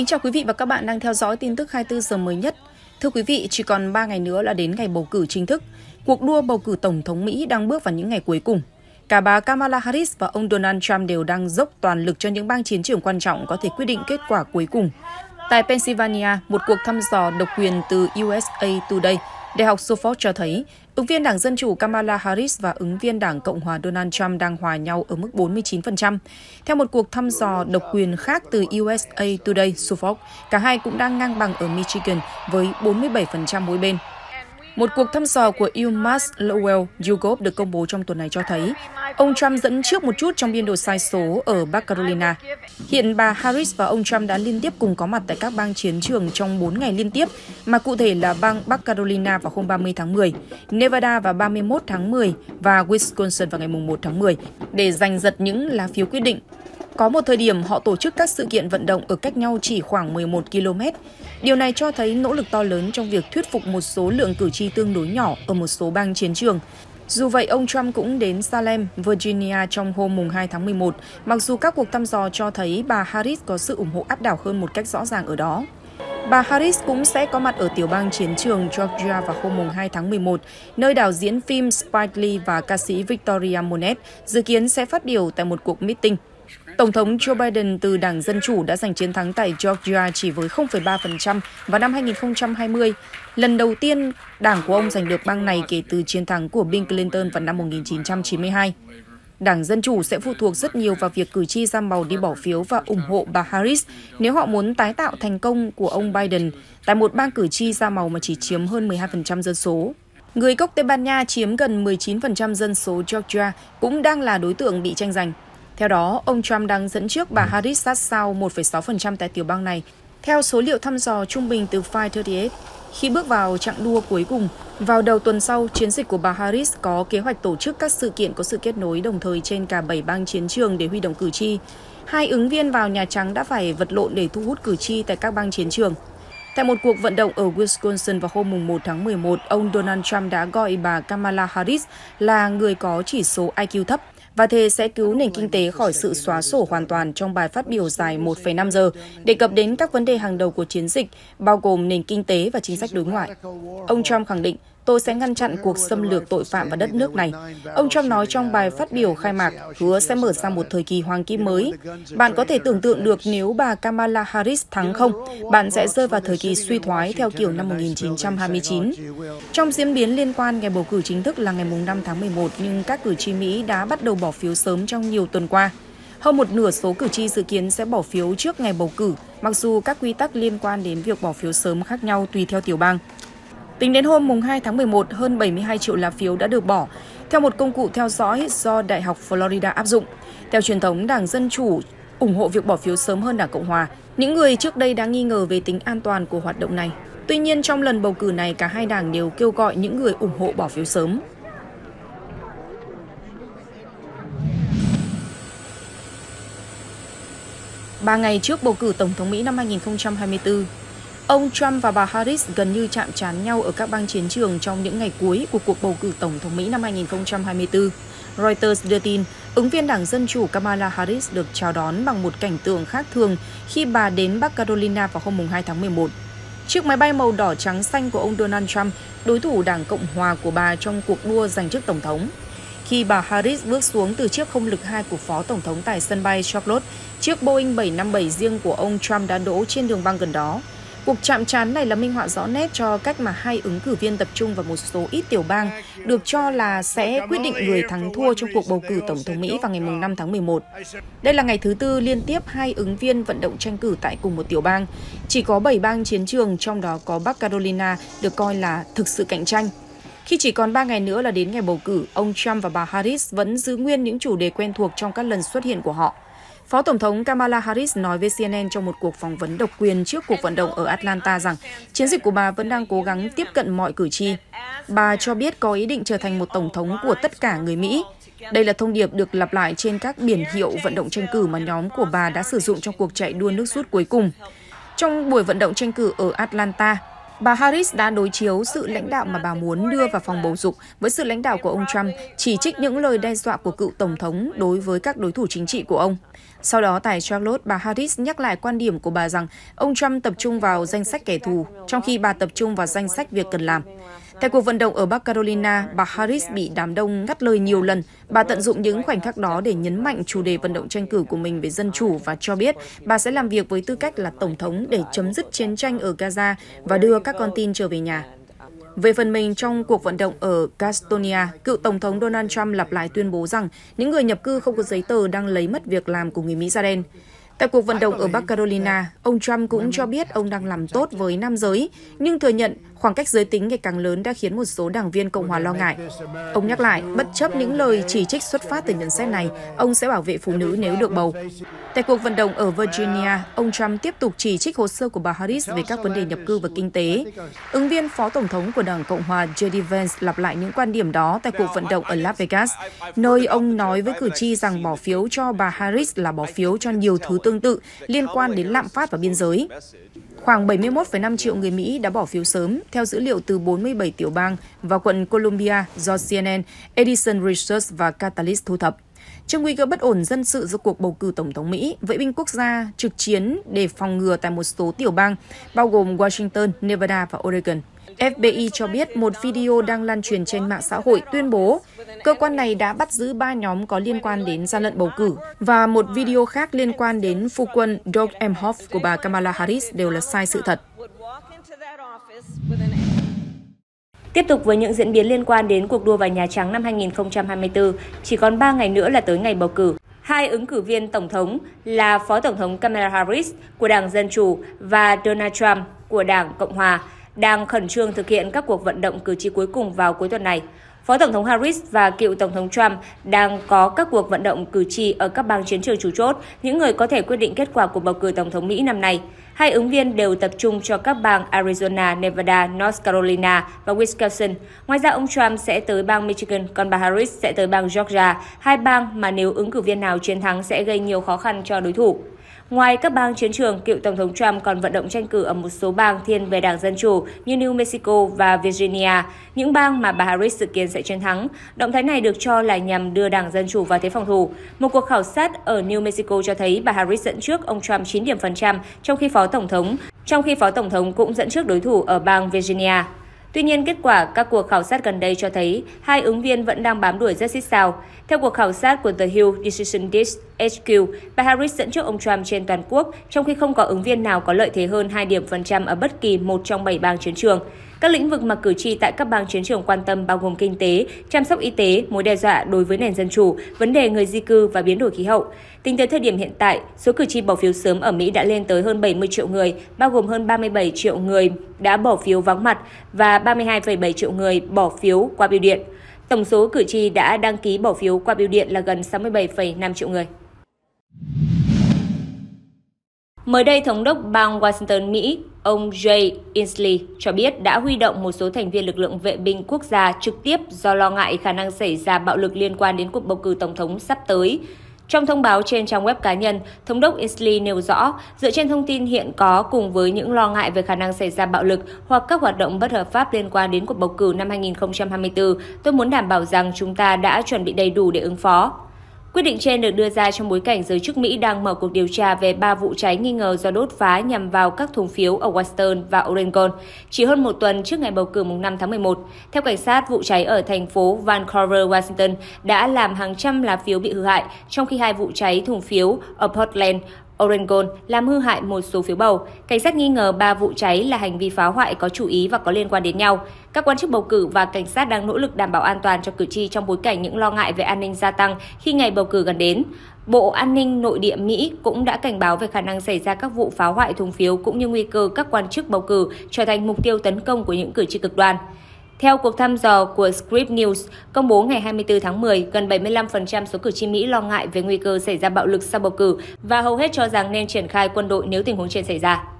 Kính chào quý vị và các bạn đang theo dõi tin tức 24 giờ mới nhất. Thưa quý vị, chỉ còn 3 ngày nữa là đến ngày bầu cử chính thức. Cuộc đua bầu cử Tổng thống Mỹ đang bước vào những ngày cuối cùng. Cả bà Kamala Harris và ông Donald Trump đều đang dốc toàn lực cho những bang chiến trường quan trọng có thể quyết định kết quả cuối cùng. Tại Pennsylvania, một cuộc thăm dò độc quyền từ USA Today, Đại học Suffolk cho thấy ứng viên Đảng Dân Chủ Kamala Harris và ứng viên Đảng Cộng hòa Donald Trump đang hòa nhau ở mức 49%. Theo một cuộc thăm dò độc quyền khác từ USA Today Suffolk, cả hai cũng đang ngang bằng ở Michigan với 47% mỗi bên. Một cuộc thăm dò của UMass Lowell YouGov được công bố trong tuần này cho thấy ông Trump dẫn trước một chút trong biên độ sai số ở Bắc Carolina. Hiện bà Harris và ông Trump đã liên tiếp cùng có mặt tại các bang chiến trường trong 4 ngày liên tiếp, mà cụ thể là bang Bắc Carolina vào hôm 30 tháng 10, Nevada vào 31 tháng 10 và Wisconsin vào ngày 1 tháng 10 để giành giật những lá phiếu quyết định. Có một thời điểm họ tổ chức các sự kiện vận động ở cách nhau chỉ khoảng 11 km. Điều này cho thấy nỗ lực to lớn trong việc thuyết phục một số lượng cử tri tương đối nhỏ ở một số bang chiến trường. Dù vậy, ông Trump cũng đến Salem, Virginia trong hôm 2 tháng 11, mặc dù các cuộc thăm dò cho thấy bà Harris có sự ủng hộ áp đảo hơn một cách rõ ràng ở đó. Bà Harris cũng sẽ có mặt ở tiểu bang chiến trường Georgia vào hôm 2 tháng 11, nơi đạo diễn phim Spike Lee và ca sĩ Victoria Monet dự kiến sẽ phát biểu tại một cuộc meeting. Tổng thống Joe Biden từ Đảng Dân Chủ đã giành chiến thắng tại Georgia chỉ với 0,3% vào năm 2020, lần đầu tiên đảng của ông giành được bang này kể từ chiến thắng của Bill Clinton vào năm 1992. Đảng Dân Chủ sẽ phụ thuộc rất nhiều vào việc cử tri da màu đi bỏ phiếu và ủng hộ bà Harris nếu họ muốn tái tạo thành công của ông Biden tại một bang cử tri da màu mà chỉ chiếm hơn 12% dân số. Người gốc Tây Ban Nha chiếm gần 19% dân số Georgia cũng đang là đối tượng bị tranh giành. Theo đó, ông Trump đang dẫn trước bà Harris sát sao 1,6% tại tiểu bang này, theo số liệu thăm dò trung bình từ 538. Khi bước vào chặng đua cuối cùng, vào đầu tuần sau, chiến dịch của bà Harris có kế hoạch tổ chức các sự kiện có sự kết nối đồng thời trên cả 7 bang chiến trường để huy động cử tri. Hai ứng viên vào Nhà Trắng đã phải vật lộn để thu hút cử tri tại các bang chiến trường. Tại một cuộc vận động ở Wisconsin vào hôm 1 tháng 11, ông Donald Trump đã gọi bà Kamala Harris là người có chỉ số IQ thấp và thề sẽ cứu nền kinh tế khỏi sự xóa sổ hoàn toàn trong bài phát biểu dài 1,5 giờ, đề cập đến các vấn đề hàng đầu của chiến dịch, bao gồm nền kinh tế và chính sách đối ngoại. Ông Trump khẳng định, tôi sẽ ngăn chặn cuộc xâm lược tội phạm vào đất nước này. Ông Trump nói trong bài phát biểu khai mạc, hứa sẽ mở ra một thời kỳ hoàng kim mới. Bạn có thể tưởng tượng được nếu bà Kamala Harris thắng không, bạn sẽ rơi vào thời kỳ suy thoái theo kiểu năm 1929. Trong diễn biến liên quan, ngày bầu cử chính thức là ngày 5 tháng 11, nhưng các cử tri Mỹ đã bắt đầu bỏ phiếu sớm trong nhiều tuần qua. Hơn một nửa số cử tri dự kiến sẽ bỏ phiếu trước ngày bầu cử, mặc dù các quy tắc liên quan đến việc bỏ phiếu sớm khác nhau tùy theo tiểu bang. Tính đến hôm 2 tháng 11, hơn 72 triệu lá phiếu đã được bỏ, theo một công cụ theo dõi do Đại học Florida áp dụng. Theo truyền thống, Đảng Dân Chủ ủng hộ việc bỏ phiếu sớm hơn Đảng Cộng Hòa. Những người trước đây đã nghi ngờ về tính an toàn của hoạt động này. Tuy nhiên, trong lần bầu cử này, cả hai đảng đều kêu gọi những người ủng hộ bỏ phiếu sớm. Ba ngày trước bầu cử Tổng thống Mỹ năm 2024, ông Trump và bà Harris gần như chạm trán nhau ở các bang chiến trường trong những ngày cuối của cuộc bầu cử Tổng thống Mỹ năm 2024. Reuters đưa tin, ứng viên Đảng Dân Chủ Kamala Harris được chào đón bằng một cảnh tượng khác thường khi bà đến Bắc Carolina vào hôm 2 tháng 11. Chiếc máy bay màu đỏ trắng xanh của ông Donald Trump, đối thủ Đảng Cộng Hòa của bà trong cuộc đua giành chức Tổng thống. Khi bà Harris bước xuống từ chiếc không lực 2 của Phó Tổng thống tại sân bay Charlotte, chiếc Boeing 757 riêng của ông Trump đã đỗ trên đường băng gần đó. Cuộc chạm trán này là minh họa rõ nét cho cách mà hai ứng cử viên tập trung vào một số ít tiểu bang được cho là sẽ quyết định người thắng thua trong cuộc bầu cử Tổng thống Mỹ vào ngày 5 tháng 11. Đây là ngày thứ tư liên tiếp hai ứng viên vận động tranh cử tại cùng một tiểu bang. Chỉ có 7 bang chiến trường, trong đó có Bắc Carolina, được coi là thực sự cạnh tranh. Khi chỉ còn 3 ngày nữa là đến ngày bầu cử, ông Trump và bà Harris vẫn giữ nguyên những chủ đề quen thuộc trong các lần xuất hiện của họ. Phó Tổng thống Kamala Harris nói với CNN trong một cuộc phỏng vấn độc quyền trước cuộc vận động ở Atlanta rằng chiến dịch của bà vẫn đang cố gắng tiếp cận mọi cử tri. Bà cho biết có ý định trở thành một tổng thống của tất cả người Mỹ. Đây là thông điệp được lặp lại trên các biển hiệu vận động tranh cử mà nhóm của bà đã sử dụng trong cuộc chạy đua nước rút cuối cùng. Trong buổi vận động tranh cử ở Atlanta, Bà Harris đã đối chiếu sự lãnh đạo mà bà muốn đưa vào phòng bầu dục với sự lãnh đạo của ông Trump, chỉ trích những lời đe dọa của cựu tổng thống đối với các đối thủ chính trị của ông. Sau đó tại Charlotte, bà Harris nhắc lại quan điểm của bà rằng ông Trump tập trung vào danh sách kẻ thù, trong khi bà tập trung vào danh sách việc cần làm. Tại cuộc vận động ở Bắc Carolina, bà Harris bị đám đông ngắt lời nhiều lần. Bà tận dụng những khoảnh khắc đó để nhấn mạnh chủ đề vận động tranh cử của mình về dân chủ và cho biết bà sẽ làm việc với tư cách là tổng thống để chấm dứt chiến tranh ở Gaza và đưa các con tin trở về nhà. Về phần mình, trong cuộc vận động ở Gastonia, cựu Tổng thống Donald Trump lặp lại tuyên bố rằng những người nhập cư không có giấy tờ đang lấy mất việc làm của người Mỹ da đen. Tại cuộc vận động ở Bắc Carolina, ông Trump cũng cho biết ông đang làm tốt với nam giới, nhưng thừa nhận khoảng cách giới tính ngày càng lớn đã khiến một số đảng viên Cộng hòa lo ngại. Ông nhắc lại, bất chấp những lời chỉ trích xuất phát từ nhận xét này, ông sẽ bảo vệ phụ nữ nếu được bầu. Tại cuộc vận động ở Virginia, ông Trump tiếp tục chỉ trích hồ sơ của bà Harris về các vấn đề nhập cư và kinh tế. Ứng viên phó tổng thống của Đảng Cộng hòa JD Vance lặp lại những quan điểm đó tại cuộc vận động ở Las Vegas, nơi ông nói với cử tri rằng bỏ phiếu cho bà Harris là bỏ phiếu cho nhiều thứ tương tự liên quan đến lạm phát và biên giới. Khoảng 71,5 triệu người Mỹ đã bỏ phiếu sớm, theo dữ liệu từ 47 tiểu bang và quận Columbia do CNN, Edison Research và Catalyst thu thập. Trước nguy cơ bất ổn dân sự do cuộc bầu cử tổng thống Mỹ, vệ binh quốc gia trực chiến để phòng ngừa tại một số tiểu bang, bao gồm Washington, Nevada và Oregon. FBI cho biết một video đang lan truyền trên mạng xã hội tuyên bố cơ quan này đã bắt giữ 3 nhóm có liên quan đến gian lận bầu cử và một video khác liên quan đến phu quân Doug Emhoff của bà Kamala Harris đều là sai sự thật. Tiếp tục với những diễn biến liên quan đến cuộc đua vào Nhà Trắng năm 2024, chỉ còn 3 ngày nữa là tới ngày bầu cử. Hai ứng cử viên tổng thống là Phó Tổng thống Kamala Harris của Đảng Dân Chủ và Donald Trump của Đảng Cộng Hòa đang khẩn trương thực hiện các cuộc vận động cử tri cuối cùng vào cuối tuần này. Phó Tổng thống Harris và cựu Tổng thống Trump đang có các cuộc vận động cử tri ở các bang chiến trường chủ chốt, những người có thể quyết định kết quả cuộc bầu cử Tổng thống Mỹ năm nay. Hai ứng viên đều tập trung cho các bang Arizona, Nevada, North Carolina và Wisconsin. Ngoài ra, ông Trump sẽ tới bang Michigan, còn bà Harris sẽ tới bang Georgia, hai bang mà nếu ứng cử viên nào chiến thắng sẽ gây nhiều khó khăn cho đối thủ. Ngoài các bang chiến trường, cựu Tổng thống Trump còn vận động tranh cử ở một số bang thiên về Đảng Dân Chủ như New Mexico và Virginia, những bang mà bà Harris dự kiến sẽ chiến thắng. Động thái này được cho là nhằm đưa Đảng Dân Chủ vào thế phòng thủ. Một cuộc khảo sát ở New Mexico cho thấy bà Harris dẫn trước ông Trump 9 điểm phần trăm, trong khi Phó Tổng thống cũng dẫn trước đối thủ ở bang Virginia. Tuy nhiên, kết quả các cuộc khảo sát gần đây cho thấy hai ứng viên vẫn đang bám đuổi rất xít sao. Theo cuộc khảo sát của The Hill Decision Disk HQ, bà Harris dẫn trước ông Trump trên toàn quốc, trong khi không có ứng viên nào có lợi thế hơn 2 điểm phần trăm ở bất kỳ một trong 7 bang chiến trường. Các lĩnh vực mà cử tri tại các bang chiến trường quan tâm bao gồm kinh tế, chăm sóc y tế, mối đe dọa đối với nền dân chủ, vấn đề người di cư và biến đổi khí hậu. Tính tới thời điểm hiện tại, số cử tri bỏ phiếu sớm ở Mỹ đã lên tới hơn 70 triệu người, bao gồm hơn 37 triệu người đã bỏ phiếu vắng mặt và 32,7 triệu người bỏ phiếu qua bưu điện. Tổng số cử tri đã đăng ký bỏ phiếu qua bưu điện là gần 67,5 triệu người. Mới đây, Thống đốc bang Washington, Mỹ, ông Jay Inslee cho biết đã huy động một số thành viên lực lượng vệ binh quốc gia trực tiếp do lo ngại khả năng xảy ra bạo lực liên quan đến cuộc bầu cử tổng thống sắp tới. Trong thông báo trên trang web cá nhân, Thống đốc Inslee nêu rõ, dựa trên thông tin hiện có cùng với những lo ngại về khả năng xảy ra bạo lực hoặc các hoạt động bất hợp pháp liên quan đến cuộc bầu cử năm 2024, tôi muốn đảm bảo rằng chúng ta đã chuẩn bị đầy đủ để ứng phó. Quyết định trên được đưa ra trong bối cảnh giới chức Mỹ đang mở cuộc điều tra về 3 vụ cháy nghi ngờ do đốt phá nhằm vào các thùng phiếu ở Washington và Oregon, chỉ hơn một tuần trước ngày bầu cử mùng 5 tháng 11. Theo cảnh sát, vụ cháy ở thành phố Vancouver, Washington đã làm hàng trăm lá phiếu bị hư hại, trong khi 2 vụ cháy thùng phiếu ở Portland, Oregon làm hư hại một số phiếu bầu. Cảnh sát nghi ngờ 3 vụ cháy là hành vi phá hoại có chủ ý và có liên quan đến nhau. Các quan chức bầu cử và cảnh sát đang nỗ lực đảm bảo an toàn cho cử tri trong bối cảnh những lo ngại về an ninh gia tăng khi ngày bầu cử gần đến. Bộ An ninh Nội địa Mỹ cũng đã cảnh báo về khả năng xảy ra các vụ phá hoại thùng phiếu cũng như nguy cơ các quan chức bầu cử trở thành mục tiêu tấn công của những cử tri cực đoan. Theo cuộc thăm dò của Scripps News công bố ngày 24 tháng 10, gần 75% số cử tri Mỹ lo ngại về nguy cơ xảy ra bạo lực sau bầu cử và hầu hết cho rằng nên triển khai quân đội nếu tình huống trên xảy ra.